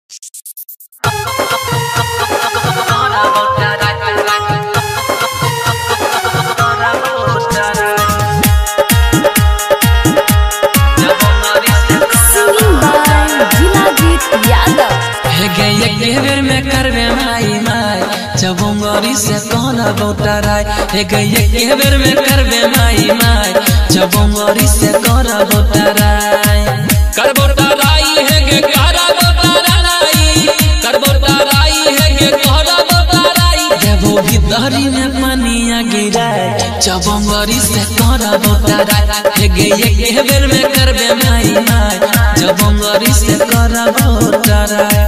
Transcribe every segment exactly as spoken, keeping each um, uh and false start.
बेर में करबे माई माई चबोंगरी से कौन बोतराय हे गए के बेर में करबे माई माई चबोंगरी से कौन बोतराय कर बोतराई है गे करा बोतराई कर बोतराई है गे करा बोतराई देवो भीतरी में पानिया गिराय चबोंगरी से कौन बोतराय हे गए के बेर में करबे माई माई चबोंगरी से कौन बोतराय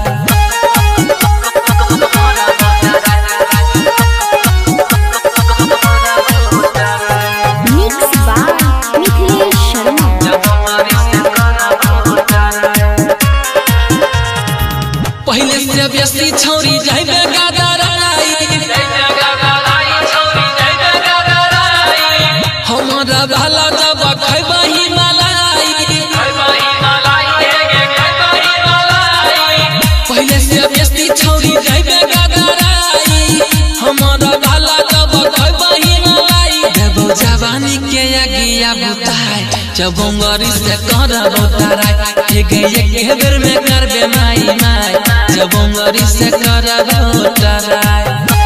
पहले से बेसी छोरी जाइबे गादराई हमारा भाला जब खैबही मलाई पहले से बेसी छोरी जाइबे गादराई हमारा भाला जब खैबही मलाई देबो जवानी के आगिया बुताई चबोंगरी से कर बोतराय हे गए के बेर में करबे माई माई चबोंगरी से कर बोतराय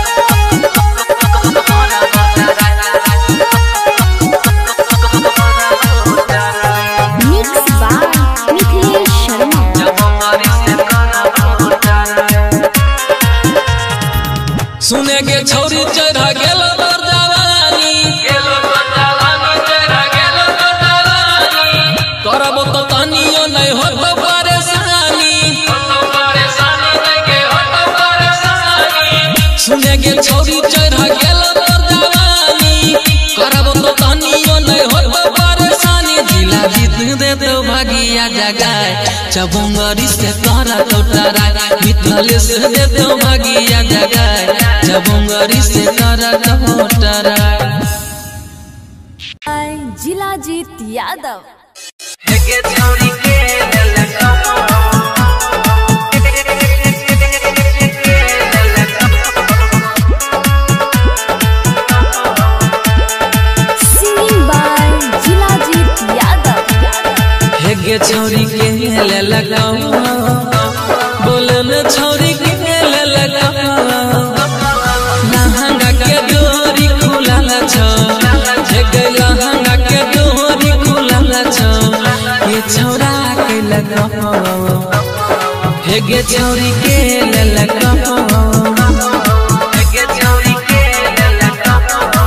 सुने के छौरी चढ़ा गेल करबो तो तनियो नहीं हो तो परेशानी सुने के छौरी चढ़ा गेल तोर जवानी करबो तो तनियो नहीं हो तो परेशानी जिला जीत दे तो भागिया जगाए चबोंगरी से करा बोतराय मिथले से दे तो भागिया जगाए चबोंगरी से करा बोतराय जिला जीत यादव के छोरी के ललका सिंगिंग बाय जिला जीत यादव हे गे छोरी के ललका बोलन छोरी के ललका लहंगा के डोरी खुलल छ हे गे लहंगा के डोरी खुलल छ ये छौरा के लगा हे गे छौरी के ललका के छोरी के ललका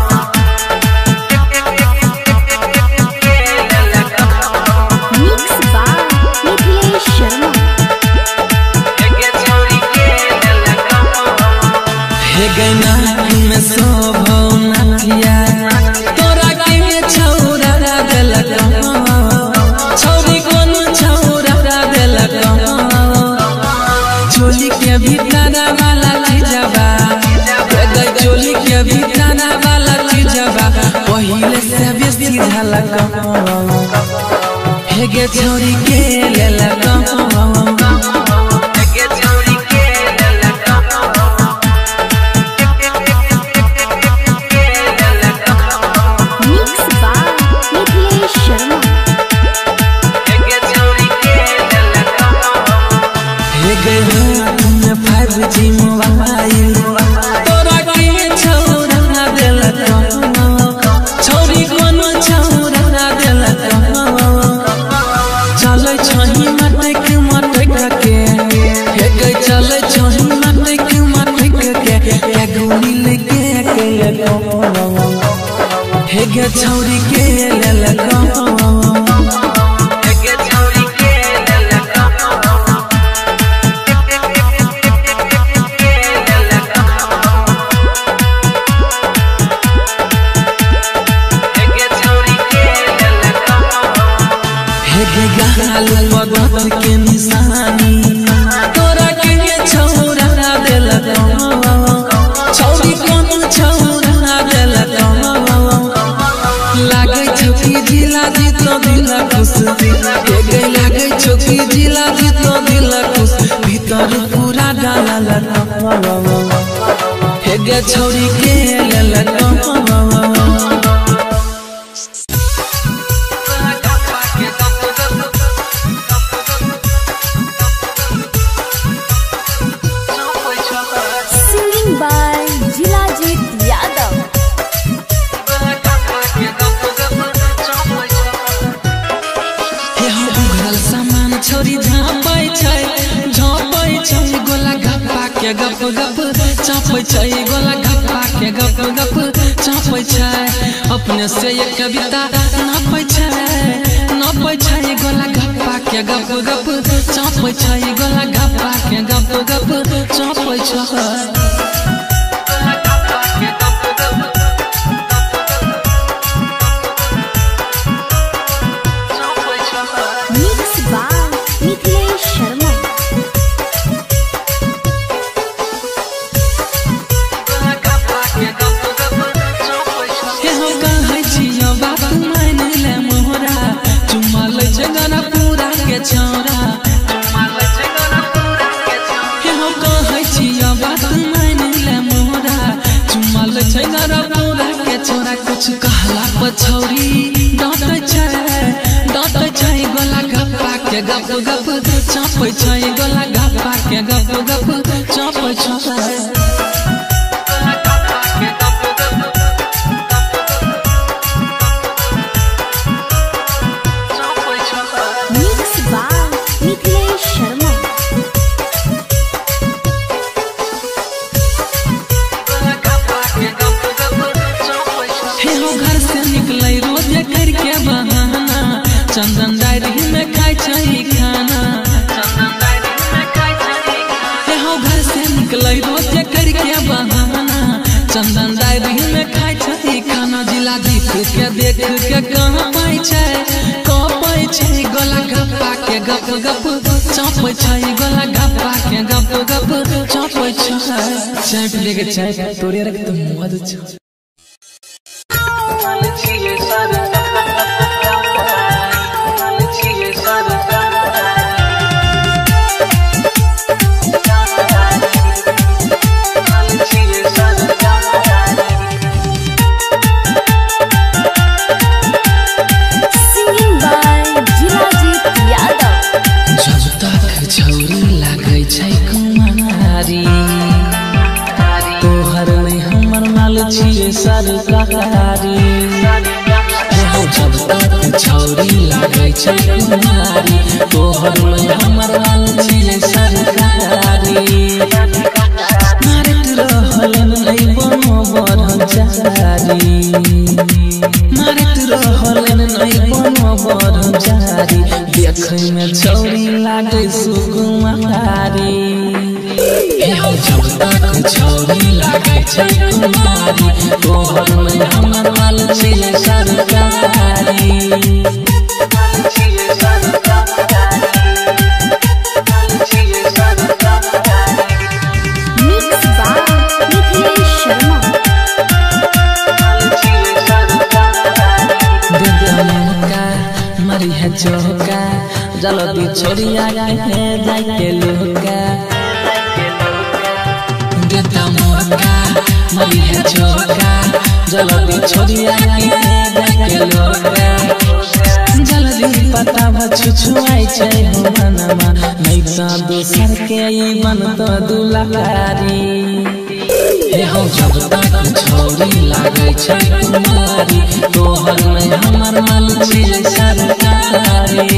मिक्स बाय मिथिलेश शर्मा के छोरी के ललका हे गे नाकी में शोभो नथिया तोरा के छौरा देलका छौरी कोन छौरा देलका चोली के भीतर वाला चीजबा गई चोली के भीतर वाला चीजबा पहिले से बेसी झलका हे गे छोरी के ललका के छोरी के ललका मिक्स बाय मिथिलेश शर्मा के छोरी के ललका हे गे हाथ में फाइव जी मोबाइल तोरा के छौरा देलका छौरी कोन छौरा देलका चले छही मटक मटक के हे गे चले छही मटक मटक के के गोली लेके के हे गे छौरी के ललका के छोरी के ललका के ललका पूरा डाला हे गे छौरी के Singing by Jilajit Yadav. सामान छोरी झाँपै छै झाँपै छै गोला गप्पा के गप गप चापै छै गोला गप्पा के गप गप चापै छै अपने से एक कविता नापै छै नापै छै गोला गप्पा के गप गप चापै छै गोला गप्पा के गप गप चापै छै कुछ कहला पछौरी डांटै छै डांटै छै गोला गप्पा के गप गप चापै छै गोला गप्पा के गप गप चापै छै चंदन डायरी में खाई छै खाना घर से निकले रोज करके बहाना चंदन डायरी में खाई छै खाना जिला जीत के देख के कहाँ पाई छै कपै छै गोला गप्पा के गप गप चापै छै गोला गप्पा के गप गप चापै छै चाय पी लेके चाय तोरे रख तो मद छ तोहर नहीं हमर माल छिए सरकारी जब तक छौरी लागे छै कुमारी तोहर नहीं हमर माल छिए सरकारी मारत रहल नहीं बनो बरजारी मारत रहल नहीं बनो बरजारी देखै में छौरी लागे सुकुमारी जब तक छौरी लागे छै कुमारी तोहर में हमर माल छिए सरकारी मरी है चौका जल्दी छोड़िया है जाके लोका देता मौका मरी है चौका जल्दी छोड़िया है जाके लोका जल्दी पता छुछुआई छै मनमा नहीं तो दोसर के बन तो दुलारी हो जब तक छौरी लागे छै कुमारी तोहर में हमर माल छिए सरकारी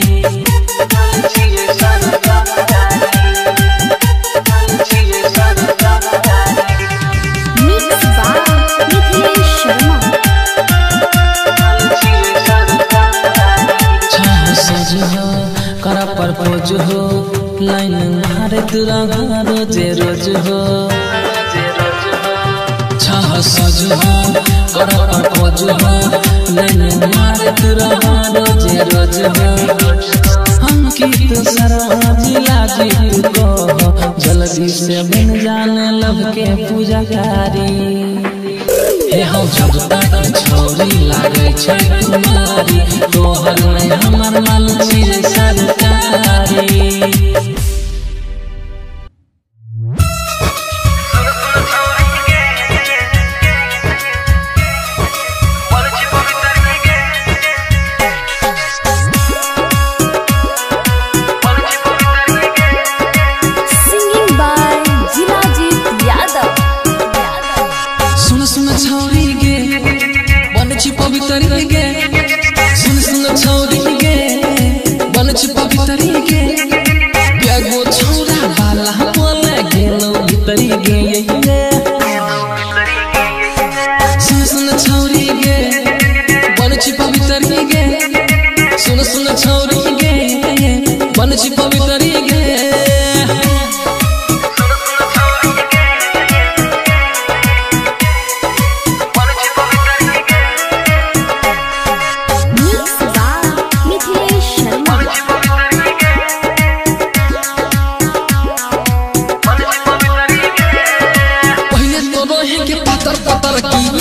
कर परपोज हो लाइन मारत रहा रोजे रोज हो छह सज हो कर परपोज हो लाइन मारत रहा रोजे रोज हो अंकित शर्मा जिला जीत को जल्दी से बन जाने लब के पूजाकारी हो जब तक छौरी लागे छै कुमारी तोहर में हमर माल छिए सरकारी।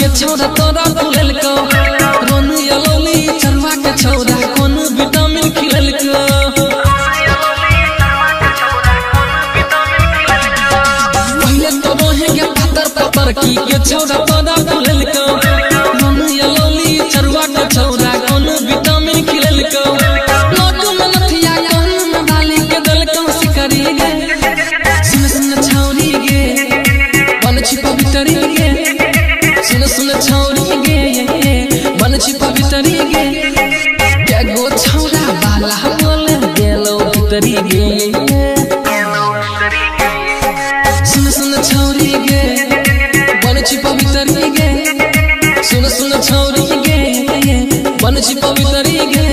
के छौरा तोरा फुलल को रोन यलोली चरवा के छौरा कोन विटामिन खिलल को पहले तो रोहे के पातर पातर की के छौरा तोरा फुलल को रोन यलोली चरवा के छौरा कोन विटामिन खिलल को नोट में नथिया कान में डाली के दल को सिकरी गे सुन सुन छौरी गे बन छिपा बितरी गे सुन सुन छौरी गे बन छिपा बितरी गे क्या गो छौरा बाला बोल गेलो बितरी गे सुन सुन छौरी गे बन छिपा बितरी गे सुन सुन छौरी गे बन छिपा बितरी गे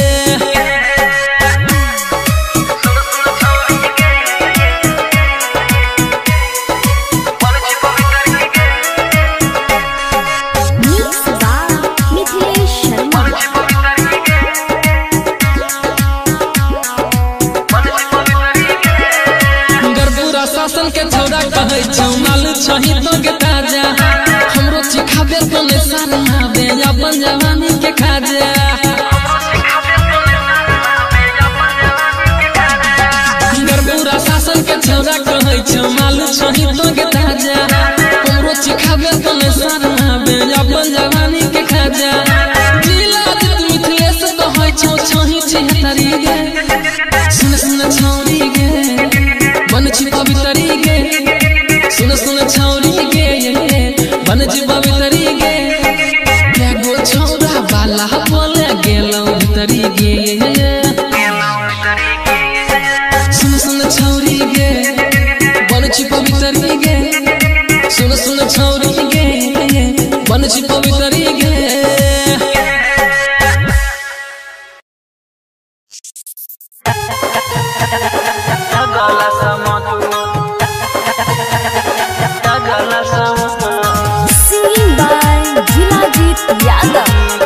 शासन के छौरा कहै छौ माल छही तो के ताजा हमरो चिखाबे तो ने सरनाबे अपन जवानी के खाजा गरबुरा शासन के छौरा कहै छौ माल छही तो के ताजा हमरो चिखाबे तो ने सरनाबे अपन जवानी के खाजा जिला जित मिथिलेश कहै छौ छही छिहत्तरी गे सुन सुन छौरी गे बन छिपा बितरी गे सुन सुन छौरी गे बन छिपा बितरी गे क्या गो छौरा बाला बोले गेलो बितरी गे सुन सुन छौरी गे बन छिपा बितरी गे सुन सुन छौरी गे बन छिपा बितरी गे Singing by Jilajit Yadav.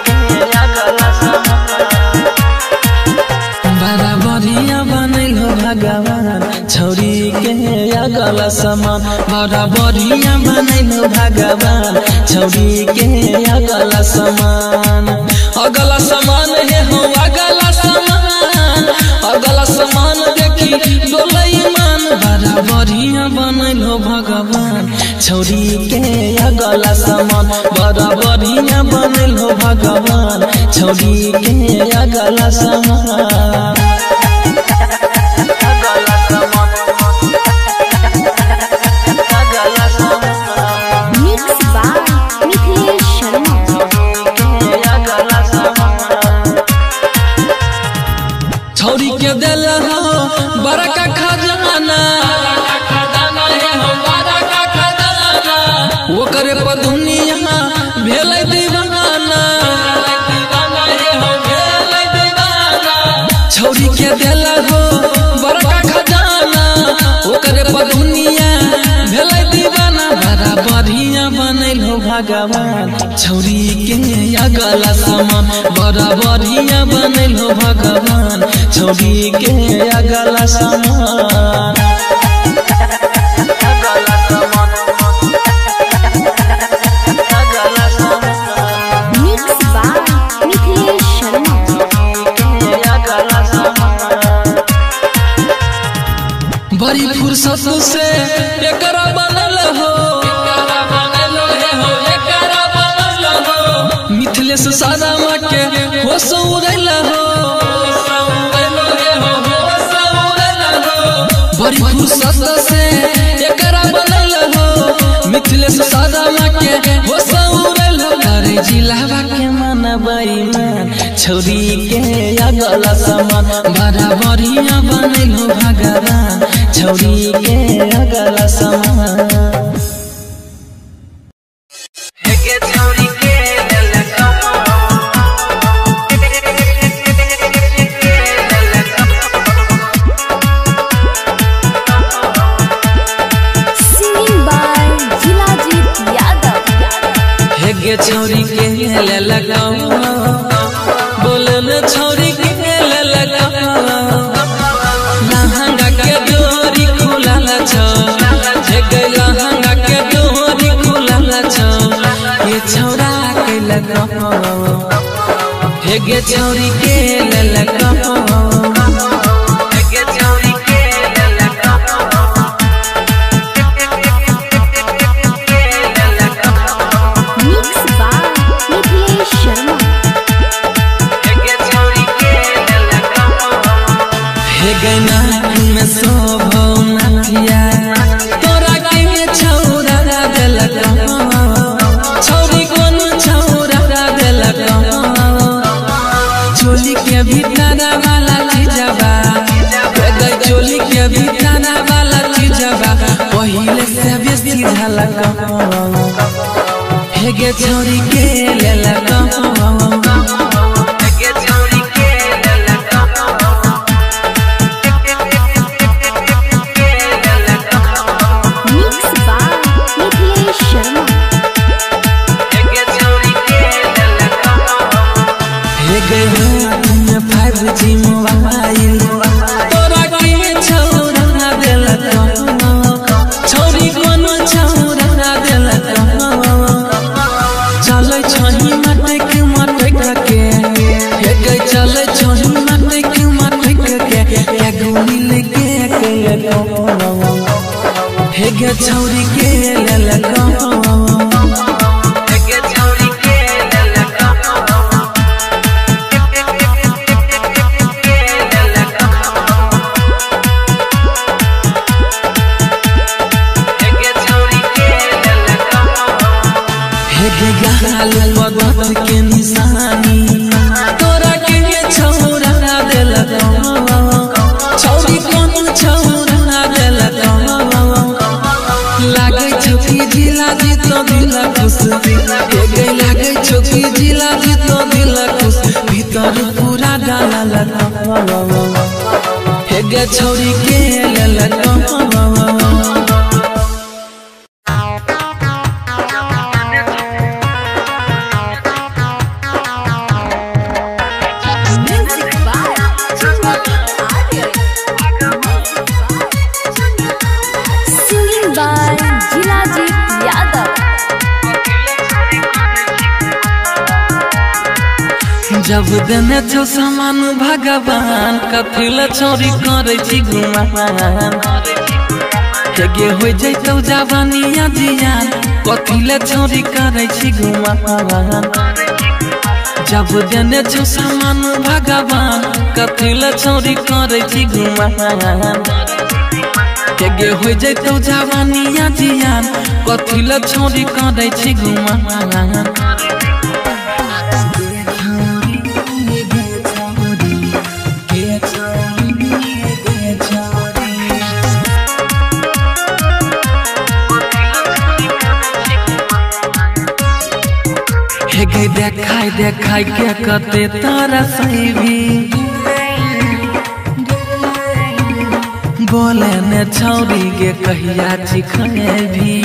बराबरिया बनल हो भगवान छौरी के अगला समान बराबरिया बनल हो भगवान छौरी के अगला समान अगला समान है हो अगला समान अगला समान देखी डोलई मान बराबरिया बनल हो भगवान छौरी के अगला समान बराबरिया बनल हो भगवान छौरी के अगला समान Mixed by Mithilesh Sharma. छौरी के दिल हो बड़का खजाना ओकरे पर दुनिया भेलै दीवाना छौरी के दिल हो बड़का खजाना ओकरे पर दुनिया भेलै दीवाना बराबरिया बनल हो भगवान छौरी के अगला समान बराबरिया बनल हो भगवान छौरी के अगला समान Mixed by Mithilesh Sharma. बड़ी फुर्सत से एकरा बनल हो मिथिलेश सादामा के होश उड़ल हो बड़ी फुर्सत से एकरा बनल हो मिथिलेश सादामा के होश उड़ल हो अरे जिलावा के मनबई मान छौरी के अगला समान बराबरिया बनल हो भगवान छौरी के अगला समान Singing by Jilajit Yadav. हेगे छौरी के ले लगाओ बोले न छौरी के ले लगाओ लहंगा के डोरी खुला छौ हेगे हेगे छौरी के ललका हेगे छौरी के ललका मिक्स बाय मिथिलेश शर्मा हेगे छौरी के ललका हेगे नाक में शोभो नथिया तोरा के छौरा देलका छौरी कोन छौरा देलका चोली के भीतर वाला चीजबा हेगे चोली के भीतर वाला चीजबा पहिले से बेसी झलका हेगे छौरी के ललका हेगे छौरी के ललका मिक्स बाय मिथिलेश शर्मा हेगे छौरी के ललका हेगे हाथ में फाइव जी मोबाइल तोरा के छौरा देलका छौरी कोन छौरा देलका चलै छही मटक मटक के हेगे चलै छही मटक मटक के एगो मिल के के हेगे छौरी के ललका हेगे छौरी के ललका हेगे छौरी के ललका हेगे गाल पगत के निशानी तोरा के छौरा देलका छौरी कोन छौरा देलका लागे छौकी जिला जीत दिल खुश हेगे लागे छौकी जिला जीत दिल खुश भीतर पूरा डाललका हेगे छौरी के ललका music by singing by Jilajeet Yadav जब देने छो सामान भगवान कथिल चोरी करे छी गुमान हेगे हो जैतौ जवानिया जियान कथिल चोरी करे छी गुमान जब देने छो सामान भगवान कथिल चोरी करे छी गुमान हेगे हो जैतौ जवानिया जियान कथिल चोरी करे छी गुमान हेगे देखाई देखाई के कते तारा सही बोले ने छौरी के कहिया चिखने भी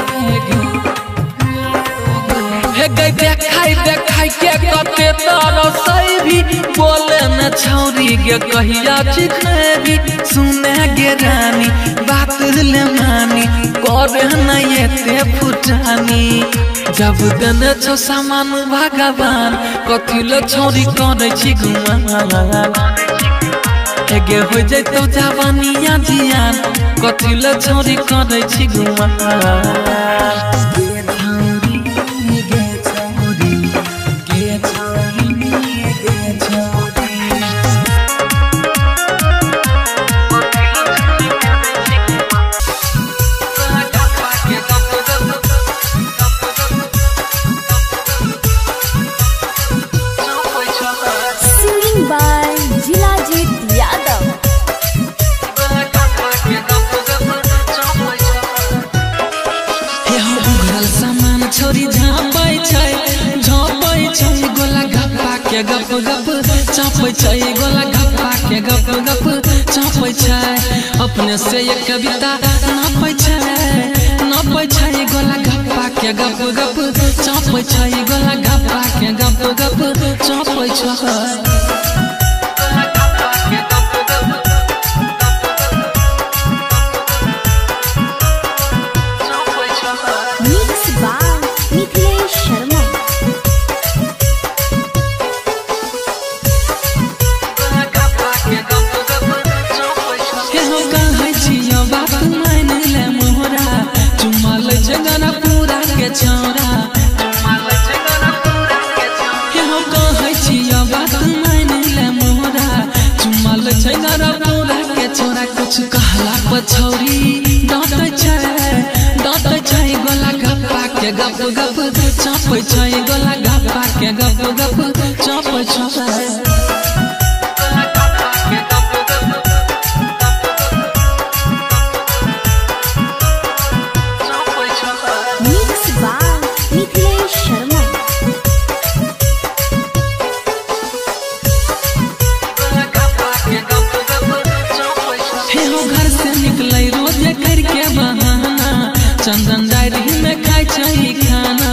हेगे देखाई देखाई के कते तारा सही बोले ने छौरी के कहिया चिखने भी सुने गे रानी बात ले मानी करे न एते फुटानी जब देने छो सामान भगवान कथिल छौरी करे छी गुमान हेगे हो जैतौ जवानिया जियान कथिल छौरी करे छी गुमान सिंगिंग बाय जिलाजीत यादव हे हो उघरल सामान छोरी झापै छै झापै छै गोला गप्पा के गप गप चापै छै गोला गप्पा के गप गप चापै छै अपने से एक कविता नापै छै नापै छै गोला गप्पा के गप गप चापै छै गोला गप्पा के गप गप चापै छै मिथिलेश शर्मा कुछ कहला पछौरी डांट छै डांट छै गोला गप्पा के गप गप चाप छै गोला गप्पा के गप गप चाप छै Mix by Nikhilesh Sharma. घर से निकले रोज करके बहाना चंदन डायरी में खाई छै खाना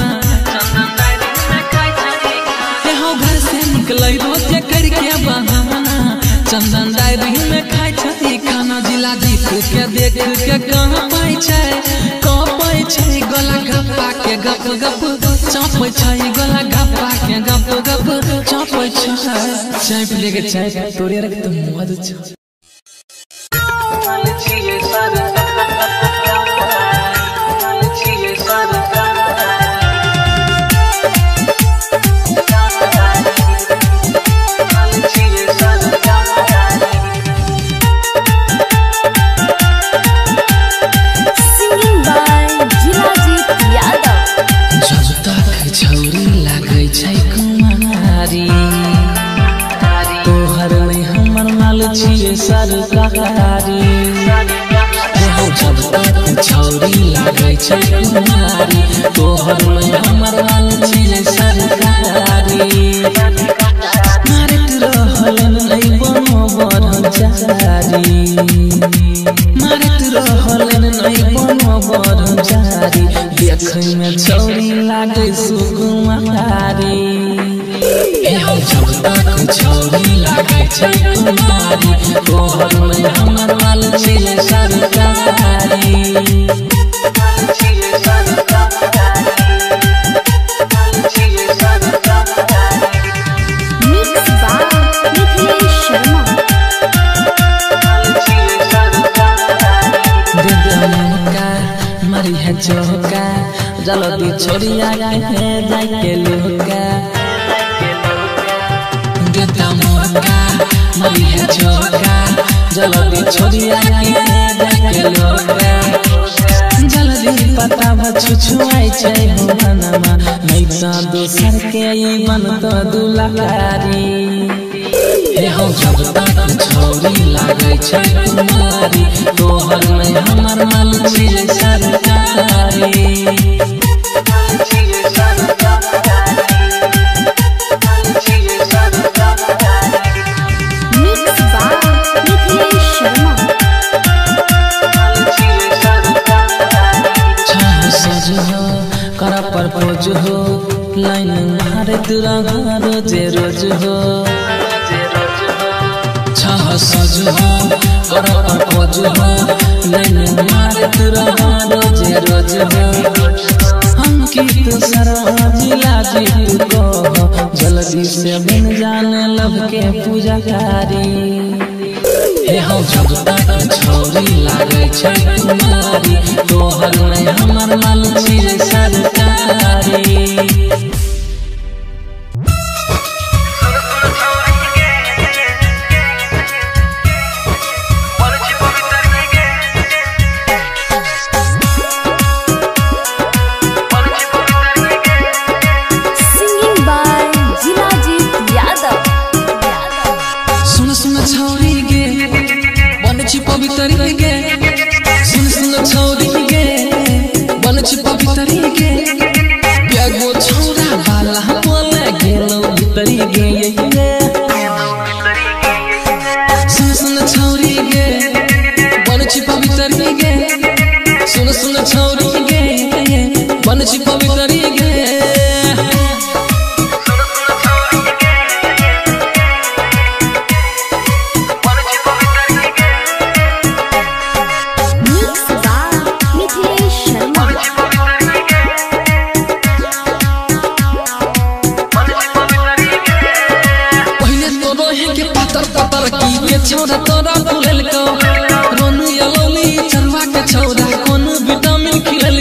घर से निकले रोज करके बहाना चंदन डायरी में खाई छै खाना जिला जीत के देख के कहाँ पाई छै कहाँ पाई छै गोला गप्पा के गप गप चाप छै गोला गप्पा के गप गप चाप छै चाय पी लेके चाय तोरे रख तो मौज छै तोहर में हमर माल छिए सरकारी जब तक छौरी लागे छै कुमारी तोहर में हमर माल छिए सरकारी मारत रहल नहीं बनो बरजारी मारत रहल नहीं बनो बरजारी देखे में छौरी लागे सुकुमारी जब तक छौरी लागे छै कुमारी तोहर में हमर माल छिए सरकारी Mix by Nikhilesh Sharma. मरी है चौका जल्दी छोड़िया है जाके लोका देता मौका मरी है चौका जल्दी छोड़िया है जाके लोका जल्दी पता छुछुआई छै हो मनमा नहीं तो दोसर के बन तो दुलारी हे हो जब तक छौरी लागे छै कुमारी तोहर में हमर माल छिए सरकारी Mix by Nikhilesh Sharma. चाह सज हो कर परपोज हो लाइन मारे तुरा रोजे रोज हो चाह सज हो कर परपोज हो लाइन मारे तुरा रोजे रोज हो हम की तो सरवा जिला जी को जल्दी से बन जाने लब के पूजाकारी हे हो जब तक छौरी लागे छै कुमारी तोहर में हमर माल छिए सरकारी Singing by Jilajit Yadav. सुन सुन छौरी गे बन छी पवित्र गे सुन सुन छौरी गे बन छी पवित्र गे प्यागो छौरा वाला बोले गेलो भीतरी गे सुन सुन छौरी गे बन छी पवित्र गे सुन सुन छौरी गे बन छी पवित्र गे Mix by Nikhilesh Sharma. पहले तो रहे के पतर पतर की के छौरा तोरा फुलेल को रोनु यलोली चरवा के छौरा कोन विटामिन खिले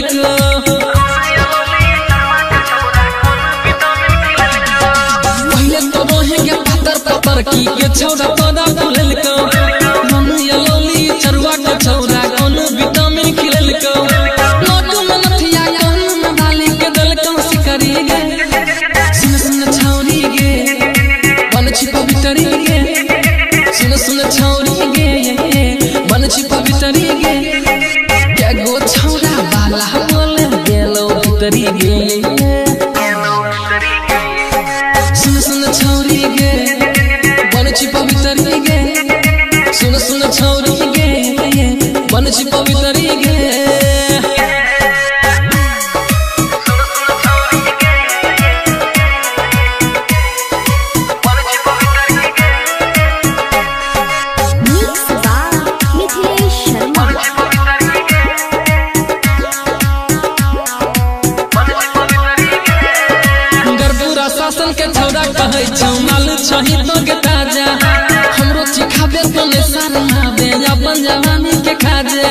छही तो के ताजा हमरो चिखाबे तो ने शर्माबे अपन जवानी के खाजा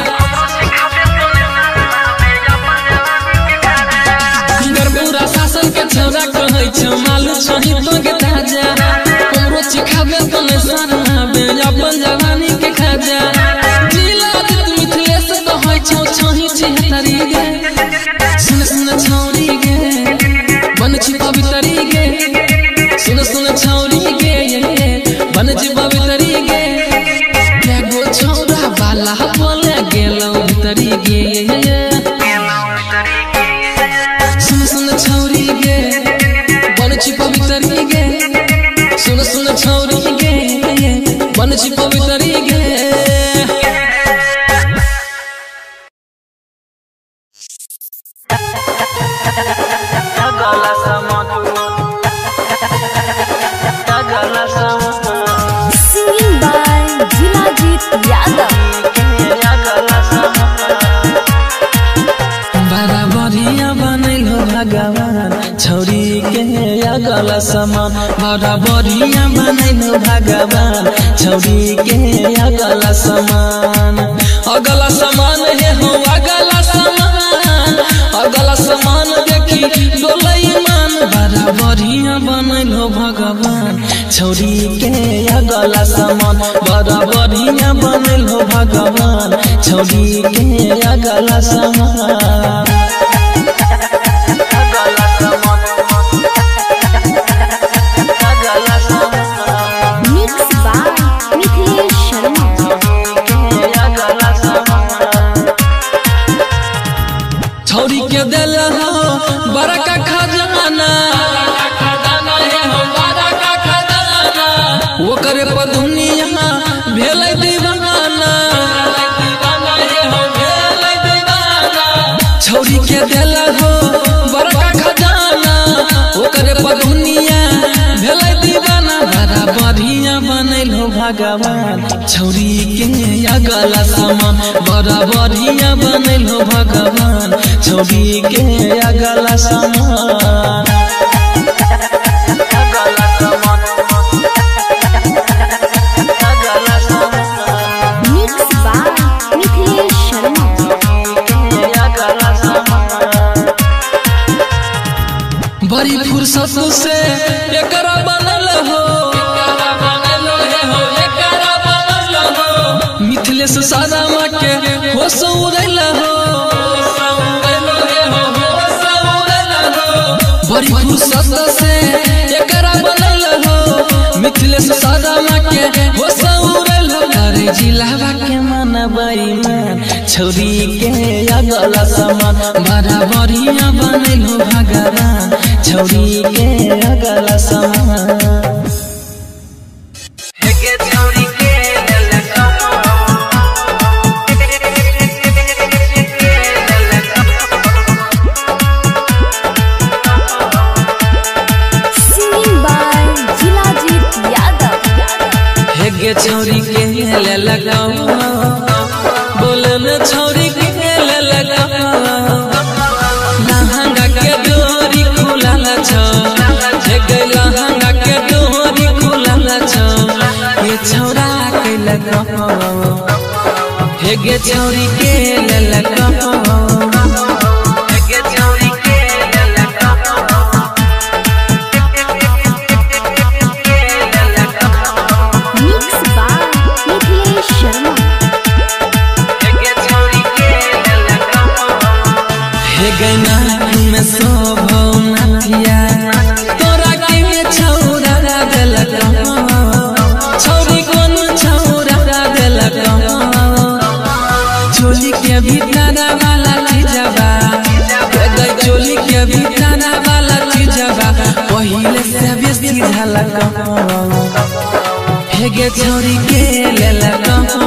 गरबुरा शासन के छौरा कहै छ मालू छही तो के ताजा हमरो चिखाबे तो ने शर्माबे अपन जवानी के खाजा जिला मिथिलेश कहै छ छही छिहत्तरी गे सुन सुन छौरी गे बन छी पवित्री गे सुन सुन छौरी गे बन छी पवित्री गे एगो छौरा वाला बोले गेलौ भीतरी गे सुन सुन छौरी गे बन छी पवित्री गे सुन सुन छौरी गे बन छी पवित्री गे Singing by Jilajit Yadav. बराबरिया बनैलो भगवान छौरी के अगला समान बराबरिया बनैलो भगवान छौरी के अगला समान अगला समान हे हो अगला समान अगला समान देखी डोलै मान बराबरिया बनैलो भगवान छौरी के अगला समान बराबरिया बनैलो भगवान छौरी के अगला समान Mixed by Mithilesh Sharma. छौरी के दिल हो बड़का खजाना ओकरे पर दुनिया भेलै दीवाना छौरी के दिल हो बड़का खजाना ओकरे पर दुनिया भेलै दीवाना बराबरिया बनैलो भगवान छौरी के अगला समान बराबरिया बनैलो भगवान छौरी के अगला समान Mixed by Mithilesh Sharma. बड़ी फुर्सत से एकरा बनल हो मिथिलेश सादामा के होश उड़ैल हो बड़ी फुर्सत से एकरा बनल हो मिथिलेश सादामा के होश उड़ैल हो अरे जिलावा के मन बेईमान छौरी के अगला समान बराबरिया बनैलो भगवान छौरी के अगला समान Singing by Jilajit Yadav. हेगे छौरी के ले लगाओ बोले न छौरी के ले लगाओ लहंगा के डोरी खुलल छौ हेगे लहंगा के डोरी खुलल छौ ये छौरा के लगाओ हेगे छौरी के ले लगाओ Mixed by Mithilesh Sharma. हे गैना में शोभो नथिया तोरा के छौरा देलक छौरी कोन छौरा देलक चोली के भीतर वाला चीजबा गई चोली के भीतर वाला चीजबा पहिले से बेसी झलक हे गे छौरी के लेलक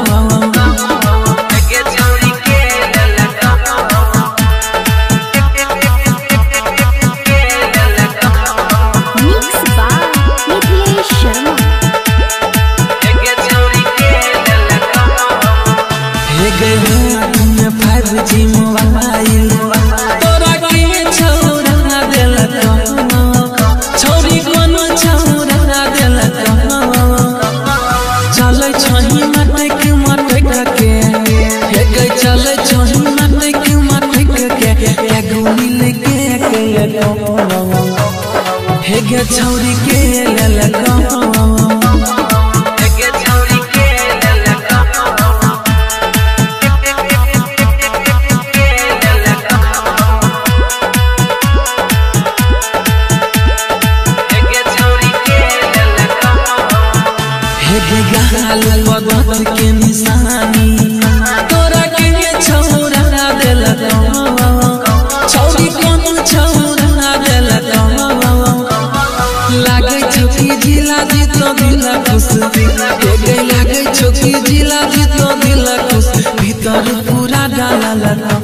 Mixed by Mithilesh Sharma. हे गे हाथ में फाइव जी मोबाइल तोरा के छौरा देलक छौरी कोन छौरा हे गे छौरी के ललका बदत के निशानी तोरा के छौरा देलक छौरी कोन छौरा देलक लागे छुकी जिला जीतो दिल खुश गे लागे छुकी जिला जीतो दिल खुश भीतर पूरा डालल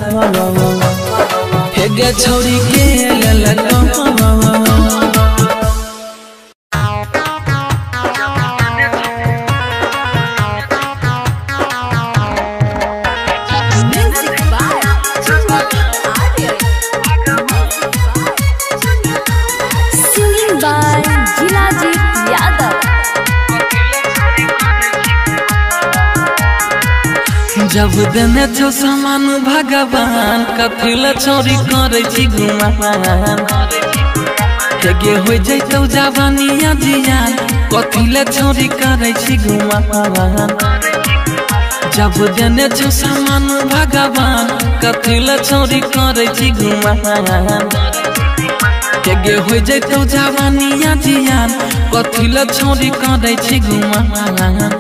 हे गे छौरी के ललक जब देने छो सामान भगवान कथिल छोरी करे छी गुमान गे हो जैतौ जवानिया जियान कथिल छोरी करे छी गुमान जब देने छो सामान भगवान कथिल छोरी करे छी गुमान गे हो जैतौ जवानिया जियान कथिल छोरी करे छी गुमान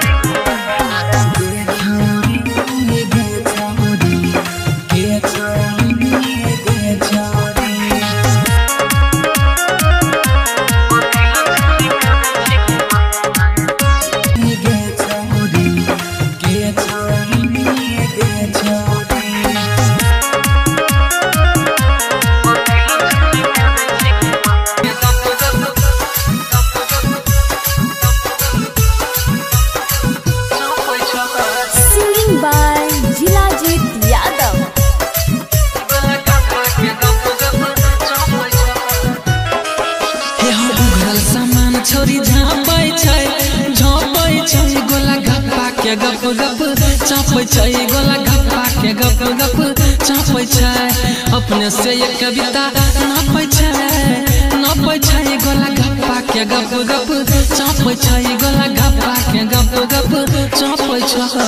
छोरी झापै छै झापै छै गोला गप्पा के गप गप चापै छै गोला गप्पा के गप गप चापै छै अपने से एक कविता नापै छै नापै छै गोला गप्पा के गप गप चापै छै गोला गप्पा के गप गप चापै छै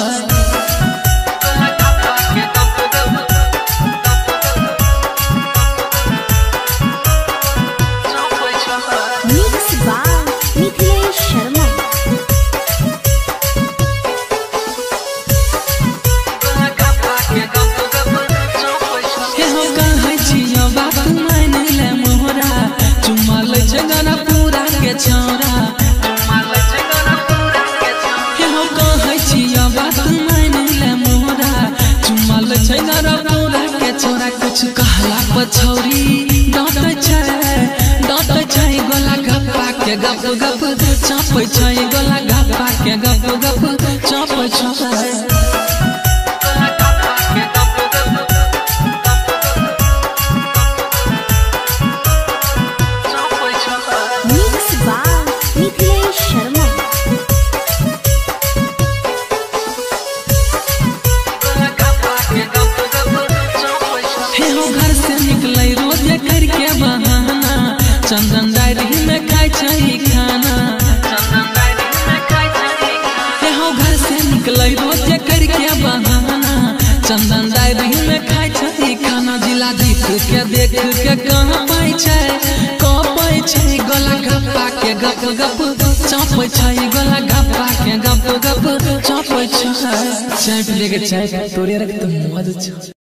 छौरा हे हो कहै छिया बात मान ले मोरा चुमल छै नरा पूरा के छोरा कुछ कहला पछौरी डांटै छै डांटै छै गोला गप्पा के गप गप चापै छै गोला गप्पा के गप गप चापै छै चंदन डायरी में खाई छै खाना हे हो घर से निकलै रोज करके बहाना चंदन डायरी में खाई छै खाना जिला जीत के देख के कहाँ पाई छै कपै छै गोला गप्पा के गप गप चापै छै गोला गप्पा के गप गप चापै छै चाय पी लेके चाय तोरे रख तो मद छ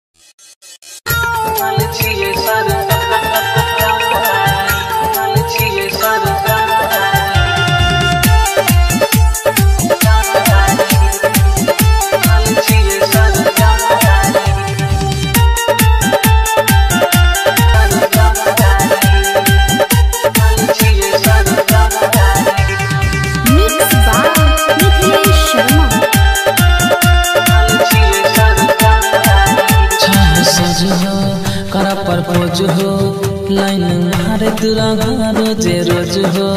रोज हो लाइन मारे तुरा रोजे रोज हो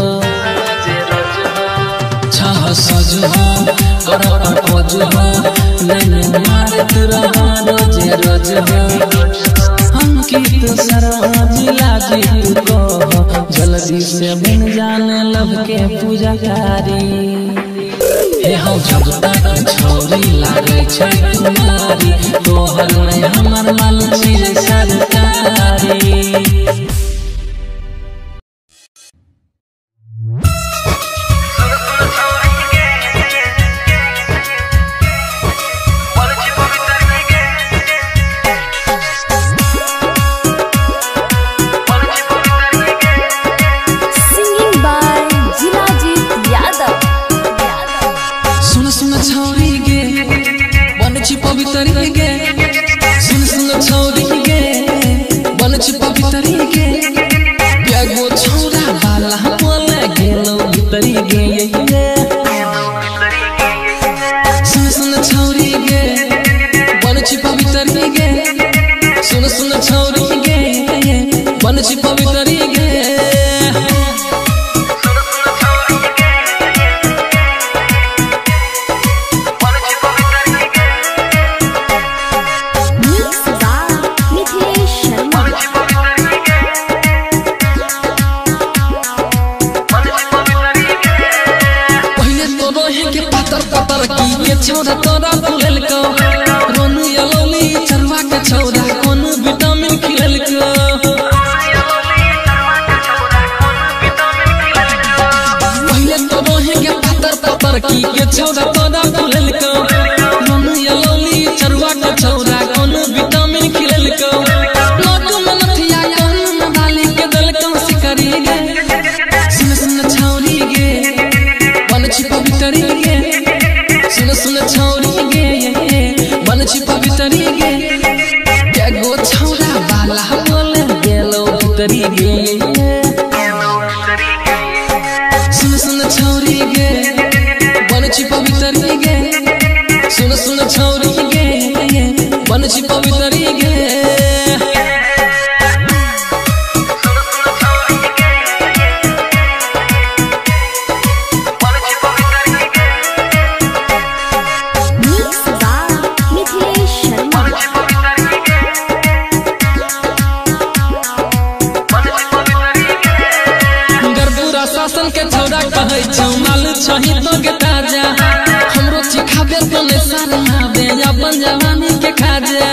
छह सज हो कर खोज हो लाइन मारे तुरा रोजे रोज हो हम की तो सरा जिला जी तू कह जल्दी से बन जाने लब के पूजाकारी हे हो जब तक छोरी लागे छै तुम्हारी तोहर में हमर माल छिरे सरकारी छोरा तोरा फुलल को रोनु यलोली चरवा के छोरा कोन विटामिन खिलल को पहले तो रोहे के पातर पातर की के छोरा तोरा फुलल को रोनु यलोली चरवा के छोरा कोन विटामिन खिलल को लोक मन थिया कोन में डाली के दल को सिकरी गे सुन सुन छौरी गे बन छी पवित्री गे सुन सुन छौरी गे बन छी पवित्री गे के गो छौरा वाला बोले गेलो भीतरी गे सुन सुन छौरी गे बन छी पवित्री गे सुन सुन छौरी गे बन छी पवित्री गे छही तो के ताजा हमरो सिखाबे तो ने शरमाबे अपन जवानी के खाजा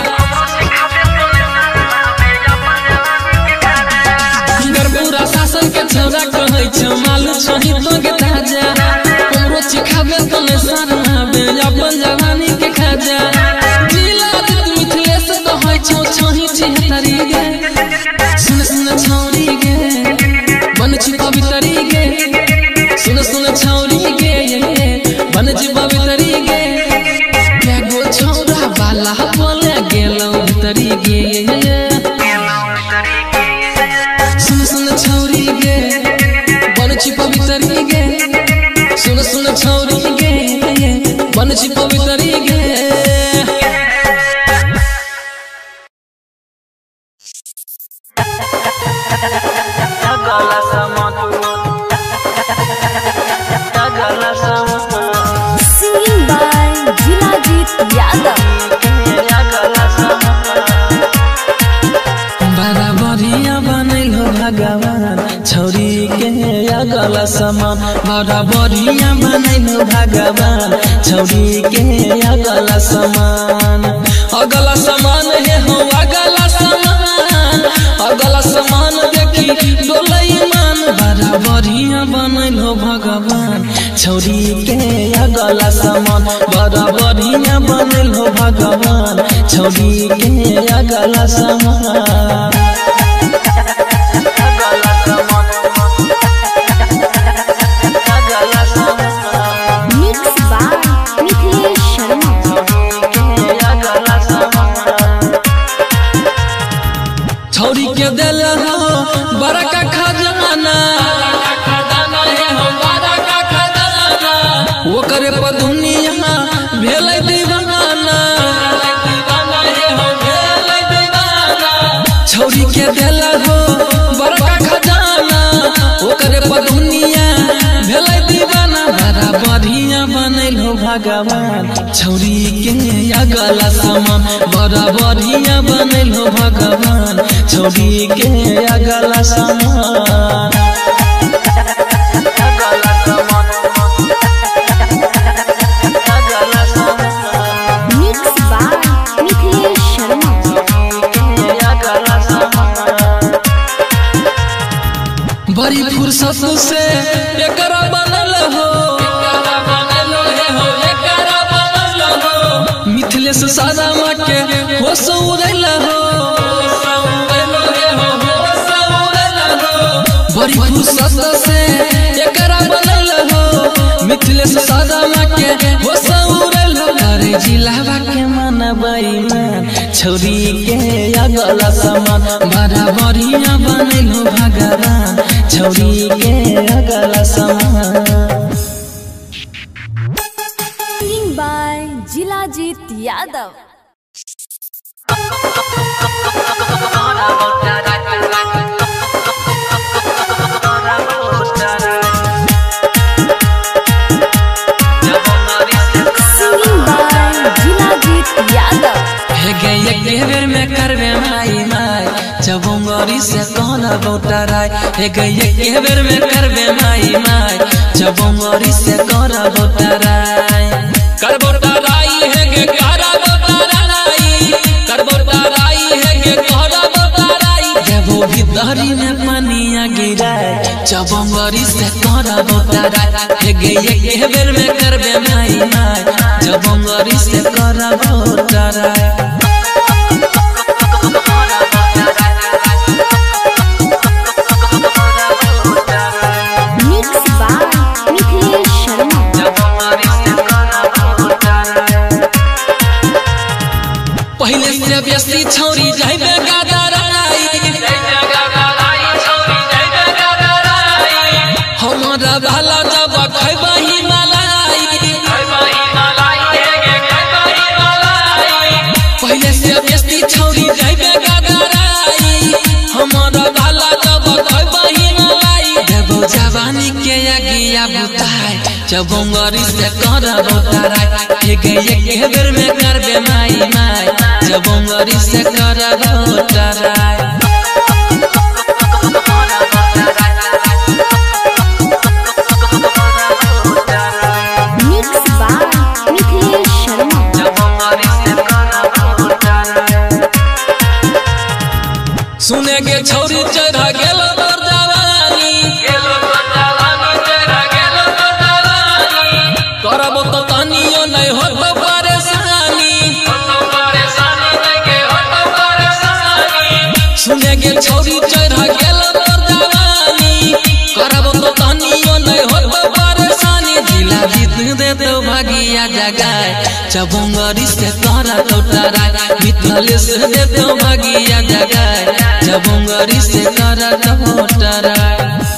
गरबुरा शासन के छौरा कहै छ मालू छही तो के ताजा हमरो सिखाबे तो ने शरमाबे अपन जवानी के खाजा जिला मिथिलेश तो होइ छ छही छिहत्तरी गे सुन सुन छौरी गे बन छी पवित्री गे सुन सुन छौरी गे बन जी पवित्री गे के गो छौरा वाला बोले गेलो भीतरी गे सुन सुन छौरी गे बन जी पवित्री गे सुन सुन छौरी गे बन जी पवित्री गे Singing by Jilajit Yadav. बराबरिया बनैल हो भगवान छौरी के अगला समान बराबरिया बनैल हो भगवान छौरी के अगला समान अगला समान है हो अगला समान अगला समान देखी डोलै मान बराबरिया बनैल हो भगवान छौरी के अगला समान बराबरिया बनैल हो भगवान छौरी के अगला समान Mixed by Mithilesh Sharma. छौरी के दिल हो बड़का खजाना वो करे पर दुनिया भेलै दीवाना छौरी के दिल हो बड़का खजाना वो करे पर दुनिया भेलै दीवाना बराबरिया बनैल हो भगवान छौरी के अगला समान बराबरिया बनैल हो भगवान छोड़ी के अगला सामान अगला सामान अगला सामान मिक्स बाय मिथिलेश शर्मा। अगला सामान बड़ी फुर्सत से एकरा बनल हो मिथिलेश सादामा के हो सौरल हो बड़ी फुर्सत से एकरा बनल हो मिथिलेश सादामा के हो सौरल हो अरे जिलावा के मन बेईमान छोरी के अगला सामान बड़ा बढ़िया बनल हो भगवान छोरी के अगला सामान। Singing by Jilajeet Yadav. Singing by Jilajeet Yadav. हे गए के बेर में करबे माई माई चबुंगरी से कहना बोटराय हे गए के बेर में करबे माई माई चबुंगरी से कहना बोटराय कर बोटराई है के करा बोटराई कर बोटराई है के कहना बोटराई जब वो भीतरी में पानिया गिराए चबुंगरी से कहना बोटराय हे गए के बेर में करबे माई माई चबुंगरी से कहना बोटराय। Mix by Mithilesh Sharma. पहले से बेसी छौरी जाइबे गादराई हमारा भाला जब खैबही मलाई पहले से बेसी छौरी जाइबे गादराई हमारा भाला जब खैबही मलाई देबो जवानी के अगिया बुताई चबुंगरी से कर बोटराय हे गए के बेर में करबे माई माई चबुंगरी से कर बोटराय। Mix by Mithilesh Sharma. सुने के छौरी चढ़ा गेल तोर जवानी करबो तो तनियो नहीं हो तो परेशानी सुने के छौरी चढ़ा गेल तोर जवानी करबो तो तनियो नहीं हो तो परेशानी जिला जीत दे तो भागिया जगाए चबुंगरी से करा बोटराय मिथिलेश दे तो भागिया जगाए चबुंगरी से करा बोटराय।